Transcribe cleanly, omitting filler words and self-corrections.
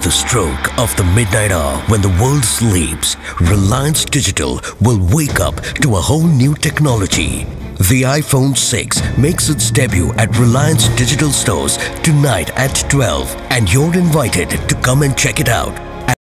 the stroke of the midnight hour, when the world sleeps, Reliance Digital will wake up to a whole new technology. The iPhone 6 makes its debut at Reliance Digital stores tonight at 12, and you're invited to come and check it out.